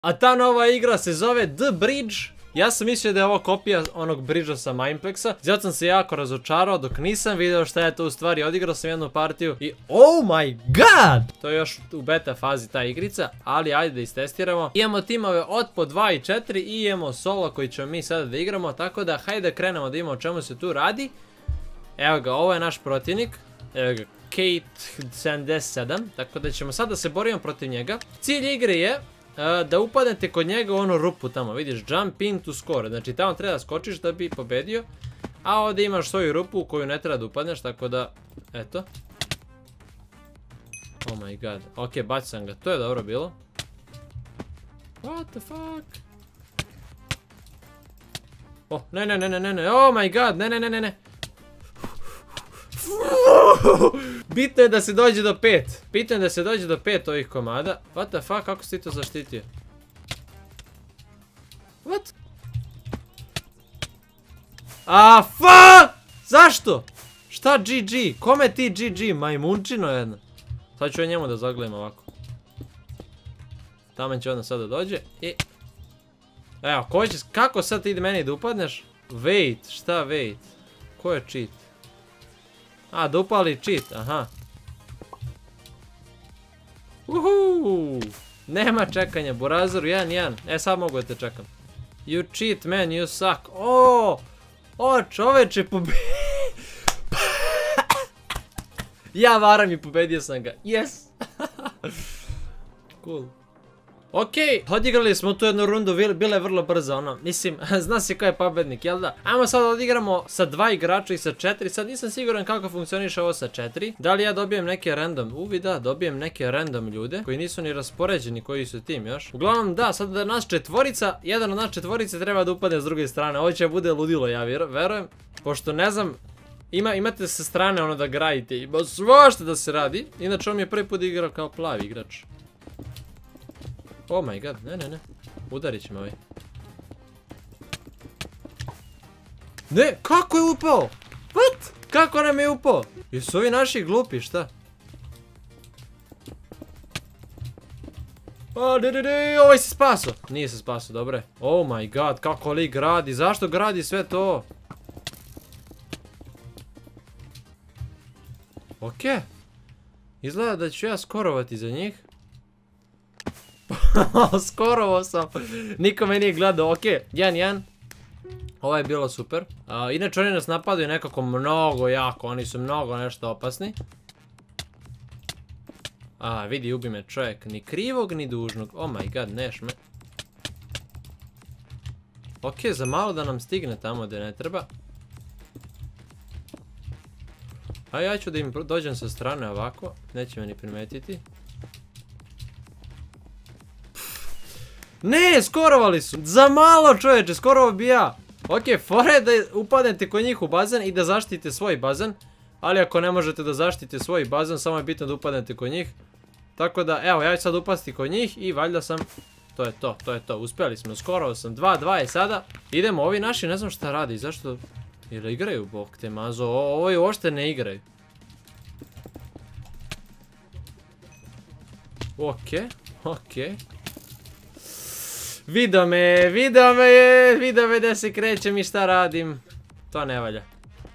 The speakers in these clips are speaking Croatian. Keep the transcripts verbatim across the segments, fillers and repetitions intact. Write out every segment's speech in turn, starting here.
A ta nova igra se zove The Bridge. Ja sam mislio da je ovo kopija onog Bridgea sa Mineplexa. Zato sam se jako razočarao dok nisam video šta je to u stvari. Odigrao sam jednu partiju i oh my god! To je još u beta fazi ta igrica, ali ajde da istestiramo. Imamo timove od po dva i četiri i imamo solo koji ćemo mi sada da igramo. Tako da hajde da krenemo da imamo o čemu se tu radi. Evo ga, ovo je naš protivnik. Evo ga, Kate sedamdeset sedam. Tako da ćemo sad da se borimo protiv njega. Cilj igre je da upadnete kod njega u onu rupu tamo, vidiš, jump in to score, znači tamo treba da skočiš da bi pobedio, a ovdje imaš svoju rupu u koju ne treba da upadneš, tako da, eto. Oh my god, ok, bacio sam ga, to je dobro bilo. What the fuck? Oh, ne, ne, ne, ne, ne, ne, oh my god, ne, ne, ne, ne, ne. Bitno je da se dođe do pet. Bitno je da se dođe do pet ovih komada. What the fuck, kako si ti to zaštitio? What? A fuck! Zašto? Šta G G? Kome ti G G? Majmunčino jedna. Sad ću ja njemu da zagledam ovako. Tamo će onda sada dođe i... Evo, ko će... Kako sad ti meni da upadneš? Wait, šta wait? Ko je cheat? A, da upali cheat, aha. Uhu! Nema čekanja, Burazeru, jedan jedan. E, sad mogu da te čekam. You cheat, man, you suck. O, o, čoveče, pobedio. Ja varam i pobedio sam ga. Yes! Cool. Ok, odigrali smo tu jednu rundu, bila je vrlo brza ono, mislim, zna se ko je pobednik, jel da? Ajmo sad odigramo sa dva igrača i sa četiri, sad nisam siguran kako funkcioniše ovo sa četiri. Da li ja dobijem neke random, uvi da, dobijem neke random ljude, koji nisu ni raspoređeni, koji su tim još. Uglavnom da, sad da nas četvorica, jedan od nas četvorice treba da upadne s druge strane, ovo će bude ludilo, ja verujem, pošto ne znam, imate sa strane ono da gradite, ima svašta da se radi, inače on mi je prvi put igrao kao plavi igrač. Oh my god, ne, ne, ne. Udarit će me ovaj. Ne, kako je upao? What? Kako nam je upao? Jesu ovi naši glupi, šta? O, ne, ne, ne, ovaj se spaso. Nije se spaso, dobro. Oh my god, kako li gradi? Zašto gradi sve to? Ok. Izgleda da ću ja skorovati za njih. Skorovo sam. Niko me nije gledao, ok, jedan jedan. Ovo je bilo super. Inače oni nas napadaju nekako mnogo jako. Oni su mnogo nešto opasni. A, vidi, ubi me čovjek. Ni krivog, ni dužnog. Oh my god, neš me. Ok, za malo da nam stigne tamo gdje ne treba. A ja ću da im dođem sa strane ovako. Neće me ni primetiti. Ne, skorovali su. Za malo, čovječe, skorovo bi ja. Ok, fora je da upadnete kod njih u bazen i da zaštitite svoj bazen. Ali ako ne možete da zaštitite svoj bazen, samo je bitno da upadnete kod njih. Tako da, evo, ja ću sad upasti kod njih i valjda sam... To je to, to je to, uspjeli smo, skorovo sam, dva dva je sada. Idemo, ovi naši ne znam šta radi, zašto... Ili igraju, bok te mazo, ovi uopšte ne igraju. Ok, ok. Vidio me, vidio me je, vidio me da se krećem i šta radim. To ne valja.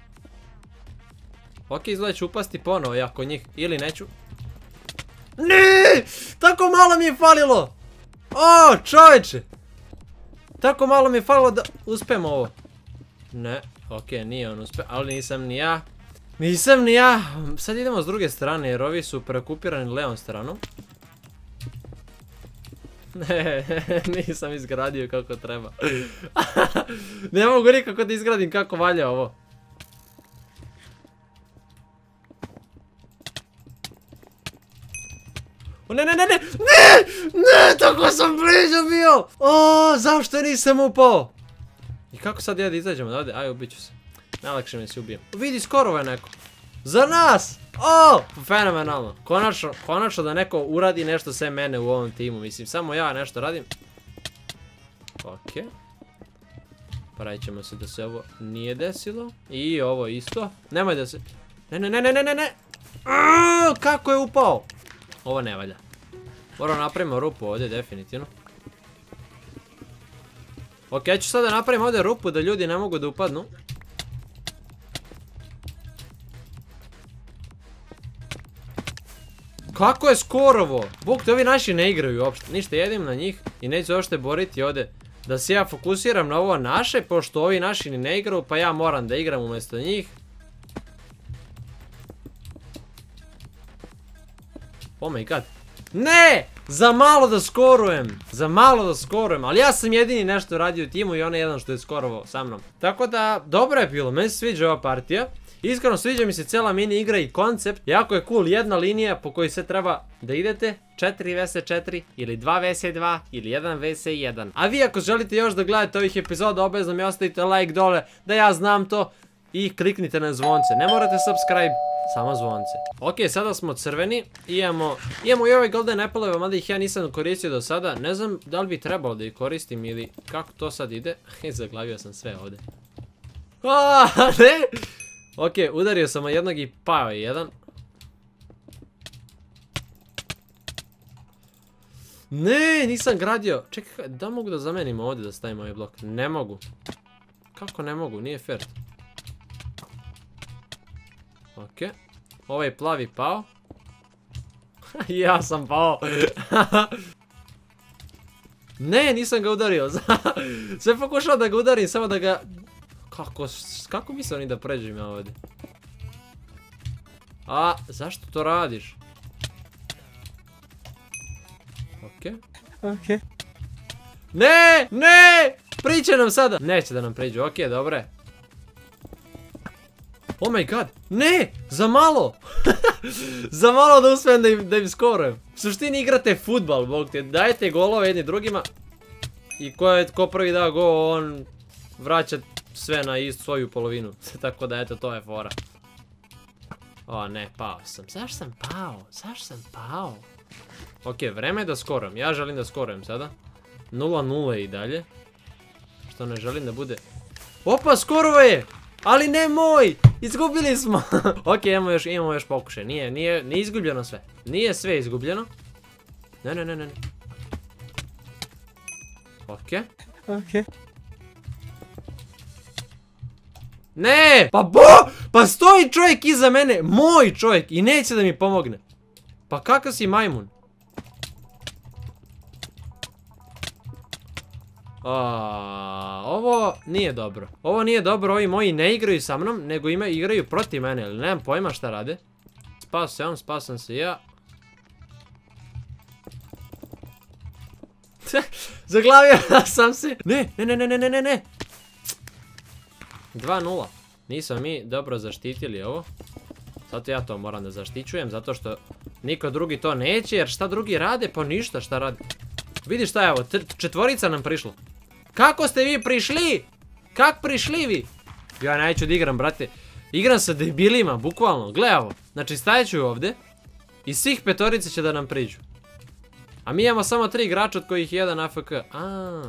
Ok, izgleda ću upasti ponovo ja kod njih, ili neću. Ne, tako malo mi je falilo. O, čovječe. Tako malo mi je falilo da uspijem ovo. Ne, ok, nije on uspio, ali nisam ni ja. Nisam ni ja. Sad idemo s druge strane jer ovi su prekupirani levom stranom. Ne, nisam izgradio kako treba. Ne mogu nikako da izgradim kako valja ovo. O ne, ne, ne, ne, ne, ne, tako sam blizu bio. O, zašto nisam upao? I kako sad ja da izađemo da ovdje? Aj, ubit ću se. Najlakše mi se ubijem. Vidi, skoro je neko. Za nas! O, fenomenalno. Konačno, konačno da neko uradi nešto sve mene u ovom timu. Mislim, samo ja nešto radim. Ok. Pravit ćemo se da se ovo nije desilo. I ovo isto. Nemoj da se... Ne, ne, ne, ne, ne, ne, ne. Kako je upao? Ovo ne valja. Moramo napravimo rupu ovdje, definitivno. Ok, ja ću sada napravim ovdje rupu da ljudi ne mogu da upadnu. Kako je skorovo? Bog te, ovi naši ne igraju uopšte. Ništa, jedim na njih i neću uopšte boriti ovdje. Da se ja fokusiram na ovo naše, pošto ovi naši ni ne igraju, pa ja moram da igram umjesto njih. Oh my god. Ne! Za malo da skorujem. Za malo da skorujem. Ali ja sam jedini nešto radio u timu i on je jedan što je skorovao sa mnom. Tako da, dobro je bilo. Meni se sviđa ova partija. Iskreno sviđa mi se cijela mini igra i koncept. Jako je cool jedna linija po kojoj se treba da idete. četiri vs četiri ili dva vs dva ili jedan vs jedan. A vi ako želite još da gledate ovih epizoda, obavezno mi ostavite like dole da ja znam to. I kliknite na zvonce. Ne morate subscribe, samo zvonce. Ok, sada smo crveni. Imamo, imamo i ove golden apple-eve, mada ih ja nisam koristio do sada. Ne znam da li bi trebalo da ih koristim ili kako to sad ide. Zaglavio sam sve ovdje. Aaaa, ne! Ok, udario sam jednog i pao je jedan. Ne, nisam gradio. Čekaj, da mogu da zamenim ovdje da stavim ovaj blok? Ne mogu. Kako ne mogu? Nije fair. Ok. Ovaj plavi pao. Ja sam pao. Ne, nisam ga udario. Sve pokušao da ga udarim, samo da ga... Kako, kako misle oni da pređem ja ovdje? A, zašto to radiš? Ok. Ok. Ne, ne! Priče nam sada! Neće da nam priđu, ok, dobro je. Oh my god, ne! Za malo! Za malo da uspijem da im, da im skorujem. U suštini igrate futbal, bog te, dajete golove jedni drugima. I ko, je, ko prvi da go, on vraća sve na istu svoju polovinu. Tako da eto, to je fora. O ne, pao sam. Zašto sam pao? Zašto sam pao? Ok, vreme je da skorujem. Ja želim da skorujem sada. nula nula i dalje. Što ne želim da bude... Opa, skorovo je! Ali ne moj! Izgubili smo! Ok, imamo još, imamo još pokušaj. Nije, nije, nije izgubljeno sve. Nije sve izgubljeno. Ne, ne, ne, ne. Ok. Ok. Ne! Pa bo! Pa stoji čovjek iza mene! Moj čovjek! I neće da mi pomogne. Pa kakav si majmun? A, ovo nije dobro. Ovo nije dobro, ovi moji ne igraju sa mnom, nego ima, igraju protiv mene, ali nemam pojma šta rade. Spas se on, spasam se ja. Zaglavio sam se. Ne, ne, ne, ne, ne, ne, ne. dva nula. Nismo mi dobro zaštitili ovo. Zato ja to moram da zaštićujem, zato što niko drugi to neće, jer šta drugi rade? Pa ništa, šta rade? Vidi šta je ovo, četvorica nam prišlo. Kako ste vi prišli? Kak prišli vi? Ja neću da igram, brate. Igram sa debilima, bukvalno, gle ovo. Znači stajat ću ovdje i svih petorice će da nam priđu. A mi imamo samo tri igrača od kojih jedan A F K. A,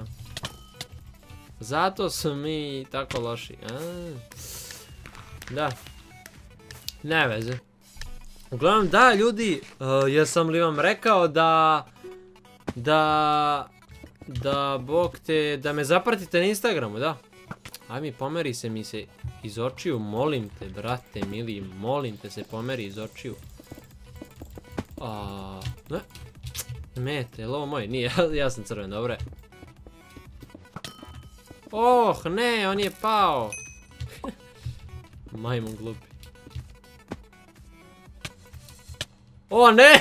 zato su mi tako loši. A, da. Ne veze. Uglavnom da ljudi, uh, jesam li vam rekao da... Da... Da, bog te, da me zapratite na Instagramu, da. Aj mi pomeri se mi se iz očiju, molim te, brate, mili, molim te se pomeri iz očiju. A, ne. Mete, jel ovo moj? Nije, ja sam crven, dobro je. Oh, ne, on je pao. Majmun glupi. O ne!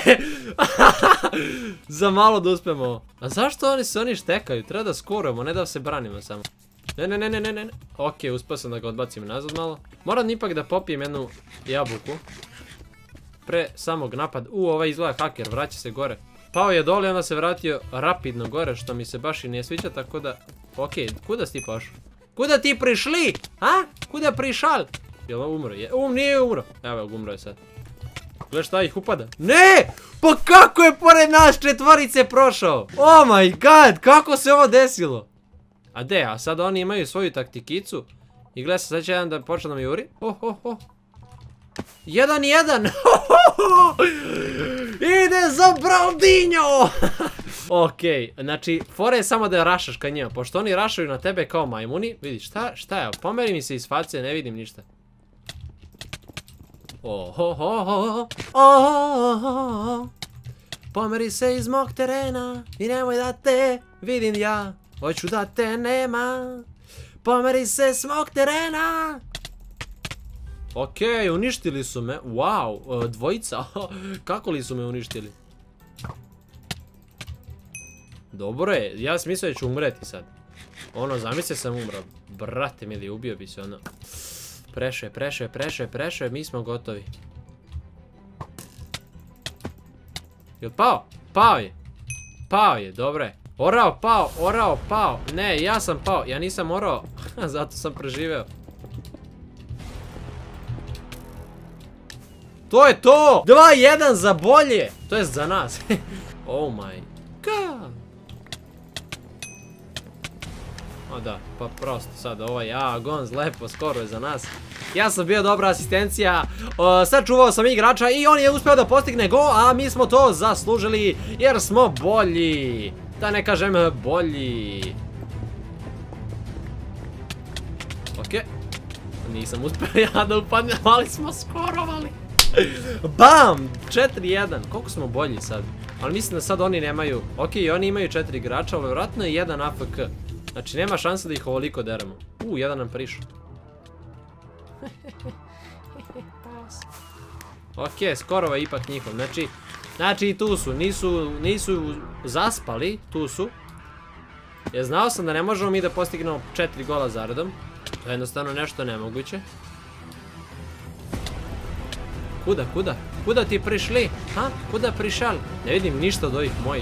Za malo da uspemo. A zašto oni se oni štekaju? Treba da skorujemo, ne da se branimo samo. Ne, ne, ne, ne, ne, ne. Ok, uspio sam da ga odbacim nazad malo. Moram ipak da popijem jednu jabuku. Pre samog napada. U, ovaj izgleda haker, vraća se gore. Pao je dole i onda se vratio rapidno gore, što mi se baš i nije sviđa, tako da... Ok, kuda si ti pašao? Kuda ti prišli? A? Kuda prišal? Jel umro? Um, nije umro. Evo, umro je sad. Gle šta ih upada. Ne! Pa kako je pored nas četvorice prošao? Oh my god, kako se ovo desilo? A de, a sad oni imaju svoju taktikicu. I gle se, sad će jedan da počne da mi juri. Oh, oh, oh. Jedan, jedan. Ide za Braldinho! Okej, znači, fora je samo da rašaš ka njima, pošto oni rašaju na tebe kao majmuni. Vidi, šta, šta je, pomeri mi se iz face, ne vidim ništa. Ohohoho, ohohoho, pomeri se iz mog terena i nemoj da te vidim ja, hoću da te nema. Pomeri se s mog terena. Okej, uništili su me, wow, dvojica, kako li su me uništili? Dobro je, ja sam mislio da ću umreti sad. Ono, zamisli sam umro. Brate mili, ubio bi se ono. Preše, preše, preše, preše, mi smo gotovi. Jel pao? Pao je. Pao je, dobro je. Orao, pao, orao, pao. Ne, ja sam pao, ja nisam orao. Zato sam preživeo. To je to! dva jedan za bolje! To jest za nas. Oh my god. O da, pa prosto sad ovaj Gonz lepo, skoro je za nas. Ja sam bio dobra asistencija, sačuvao sam igrača i on je uspio da postigne go, a mi smo to zaslužili jer smo bolji. Da ne kažem bolji. Okej. Nisam uspio ja da upadnem, ali smo skorovali. Bam! četiri jedan. Koliko smo bolji sad? Ali mislim da sad oni nemaju... Okej, oni imaju četiri igrača, ali vjerojatno je jedan A F K. Znači nema šanse da ih ovoliko deramo. U, jedan nam prišao. Okej, Skorova je ipak njihov. Znači, znači i tu su. Nisu, nisu zaspali. Tu su. Ja znao sam da ne možemo mi da postignemo četiri gola zaredom. To je jednostavno nešto nemoguće. Kuda, kuda? Kuda ti prišli? Ha? Kuda prišali? Ne vidim ništa od ovih mojih.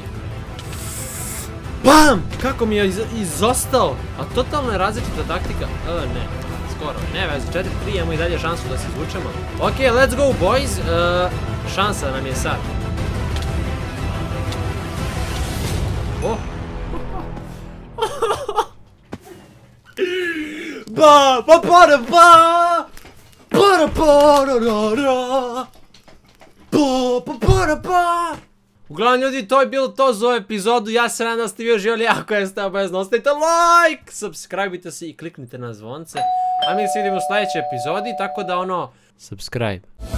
BAM! Kako mi je izostao? A totalno je različita taktika. E, ne, skoro. Ne veze, četiri tri, imamo i dalje šansu da se izvučemo. Ok, let's go boys. Uh, šansa nam je sad. Oh. Ba, ba, ba, ba! Para, para, ra, ra! Ba, ba, para, ba! Uglavnom ljudi, to je bilo to za ovu epizodu, ja se nadam da ste vi uživali, ako jeste, obavezno ostavite like, subscribe-ite se i kliknite na zvonce, a mi se vidimo u sljedećoj epizodi, tako da ono, subscribe.